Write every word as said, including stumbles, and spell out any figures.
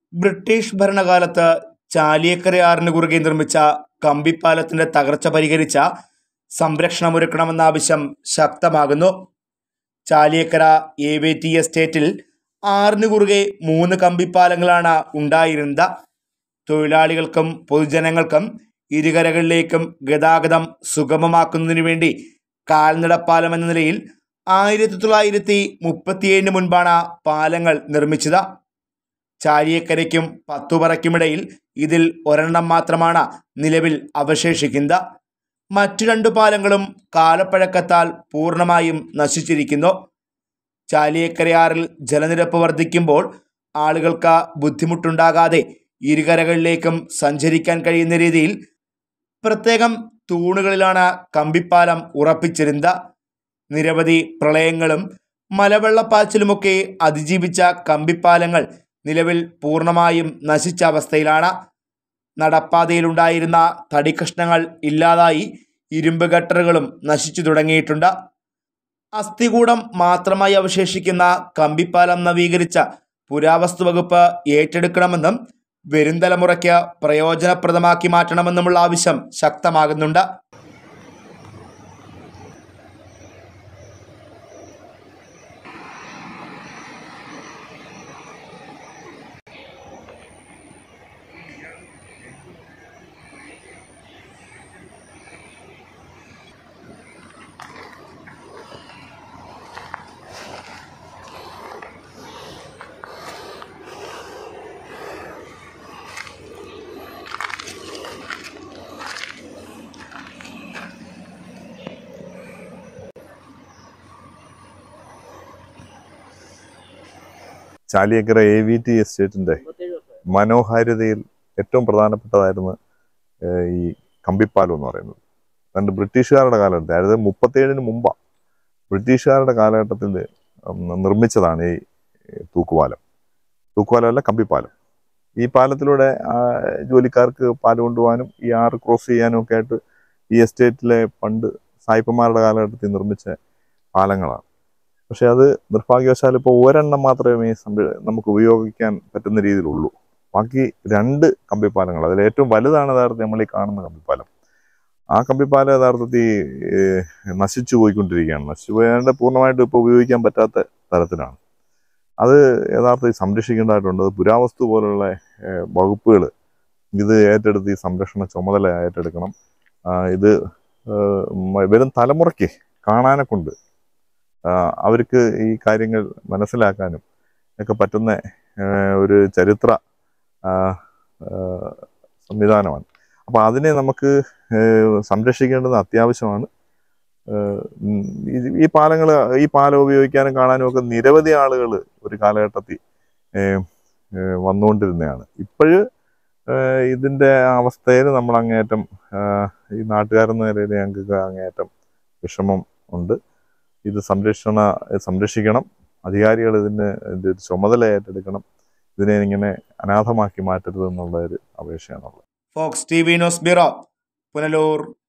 British ഭരണകാലത്ത് ചാലിയക്കരയാറിന് കുറുകെ നിർമ്മിച്ച കമ്പിപ്പാലത്തിന്റെ തകർച്ച പരിഹരിച്ച സംരക്ഷണമൊരുക്കണമെന്ന ആവശ്യം ശക്തമാകുന്നു. ചാലിയക്കര എ വി ടി എസ്റ്റേറ്റിൽ ആറിന് കുറുകെ മൂന്ന് കമ്പിപ്പാലങ്ങളാണ് ഉണ്ടായിരുന്നത്. തൊഴിലാളികൾക്കും പൊതുജനങ്ങൾക്കും ഇരുകരകളിലേക്കും ഗതാഗതം സുഗമമാക്കുന്നതിനു വേണ്ടി കാൽനടപ്പാലം എന്ന നിലയിൽ ആയിരത്തി തൊള്ളായിരത്തി മുപ്പത്തിയേഴിന് മുൻപാണ് പാലങ്ങൾ നിർമ്മിച്ചത്. ചാലിയക്കരയ്ക്കും പത്തുപറയ്ക്കുമിടയിൽ ഇതിൽ ഒരെണ്ണം മാത്രമാണ് നിലവിൽ അവശേഷിക്കുന്നത്. മറ്റു രണ്ടു പാലങ്ങളും കാലപ്പഴക്കത്താൽ പൂർണ്ണമായും നശിച്ചിരിക്കുന്നു. ചാലിയക്കരയാറിൽ ജലനിരപ്പ് വർദ്ധിക്കുമ്പോൾ ആളുകൾക്ക് ബുദ്ധിമുട്ടുണ്ടാകാതെ ഇരുകരകളിലേക്കും സഞ്ചരിക്കാൻ കഴിയുന്ന രീതിയിൽ പ്രത്യേകം തൂണുകളിലാണ് കമ്പിപ്പാലം ഉറപ്പിച്ചിരുന്നത്. നിരവധി പ്രളയങ്ങളും മലവെള്ളപ്പാച്ചിലുമൊക്കെ അതിജീവിച്ച കമ്പിപ്പാലങ്ങൾ നിലവിൽ പൂർണ്ണമായും നശിച്ച അവസ്ഥയിലാണ്. നടപ്പാതയിലുണ്ടായിരുന്ന തടിക്കഷ്ണങ്ങൾ ഇല്ലാതായി, ഇരുമ്പ് ഗട്ടറുകളും നശിച്ചു തുടങ്ങിയിട്ടുണ്ട്. അസ്ഥികൂടം മാത്രമായി അവശേഷിക്കുന്ന കമ്പിപ്പാലം നവീകരിച്ച പുരാവസ്തു വകുപ്പ് ഏറ്റെടുക്കണമെന്നും വരും തലമുറയ്ക്ക് പ്രയോജനപ്രദമാക്കി മാറ്റണമെന്നുമുള്ള ആവശ്യം ശക്തമാകുന്നുണ്ട്. ചാലിയക്കര എ വി ടി എസ്റ്റേറ്റിൻ്റെ മനോഹാരിതയിൽ ഏറ്റവും പ്രധാനപ്പെട്ടതായിരുന്നു ഈ കമ്പിപ്പാലം എന്ന് പറയുന്നത്. പണ്ട് ബ്രിട്ടീഷുകാരുടെ കാലഘട്ടത്തിൽ, അതായത് മുപ്പത്തേഴിന് മുമ്പാണ്, ബ്രിട്ടീഷുകാരുടെ കാലഘട്ടത്തിൽ നിർമ്മിച്ചതാണ് ഈ തൂക്കുപാലം. തൂക്കുപാലമല്ല, കമ്പിപ്പാലം. ഈ പാലത്തിലൂടെ ജോലിക്കാർക്ക് പാല് കൊണ്ടുപോകാനും ഈ ആറ് ക്രോസ് ചെയ്യാനും ഒക്കെ ആയിട്ട് ഈ എസ്റ്റേറ്റിലെ പണ്ട് സായിപ്പന്മാരുടെ കാലഘട്ടത്തിൽ നിർമ്മിച്ച പാലങ്ങളാണ്. പക്ഷെ അത് നിർഭാഗ്യവശാൽ ഇപ്പോൾ ഒരെണ്ണം മാത്രമേ നമുക്ക് ഉപയോഗിക്കാൻ പറ്റുന്ന രീതിയിലുള്ളൂ. ബാക്കി രണ്ട് കമ്പിപ്പാലങ്ങൾ, അതിൽ ഏറ്റവും വലുതാണ് യഥാർത്ഥത്തിൽ നമ്മൾ ഈ കാണുന്ന കമ്പിപ്പാലം. ആ കമ്പിപ്പാലം യഥാർത്ഥത്തിൽ നശിച്ചു പോയിക്കൊണ്ടിരിക്കുകയാണ്. നശിച്ചു പോയാണ്ട് പൂർണ്ണമായിട്ടും ഇപ്പോൾ ഉപയോഗിക്കാൻ പറ്റാത്ത തരത്തിലാണ്. അത് യഥാർത്ഥത്തിൽ സംരക്ഷിക്കേണ്ടതായിട്ടുണ്ട്. പുരാവസ്തു പോലുള്ള വകുപ്പുകൾ ഇത് ഏറ്റെടുത്ത് ഈ സംരക്ഷണ ചുമതല ഏറ്റെടുക്കണം. ഇത് വരും തലമുറയ്ക്ക് കാണാനെ കൊണ്ട് അവർക്ക് ഈ കാര്യങ്ങൾ മനസ്സിലാക്കാനും ഒക്കെ പറ്റുന്ന ഒരു ചരിത്ര സംവിധാനമാണ്. അപ്പോൾ അതിനെ നമുക്ക് സംരക്ഷിക്കേണ്ടത് അത്യാവശ്യമാണ്. ഈ പാലങ്ങൾ ഈ പാലം ഉപയോഗിക്കാനും കാണാനും ഒക്കെ നിരവധി ആളുകൾ ഒരു കാലഘട്ടത്തിൽ വന്നുകൊണ്ടിരുന്നതാണ്. ഇപ്പോഴ് ഇതിൻ്റെ അവസ്ഥയിൽ നമ്മൾ അങ്ങേയറ്റം ഈ നാട്ടുകാരെന്ന നിലയിൽ ഞങ്ങൾക്ക് അങ്ങേയറ്റം വിഷമം ഉണ്ട്. ഇത് സംരക്ഷണ സംരക്ഷിക്കണം. അധികാരികൾ ഇതിന് ഇത് ചുമതല ഏറ്റെടുക്കണം. ഇതിനെ ഇങ്ങനെ അനാഥമാക്കി മാറ്റരുത് എന്നുള്ള ഒരു അപേക്ഷയാണുള്ളത്. Fox T V news bureau, Punalur.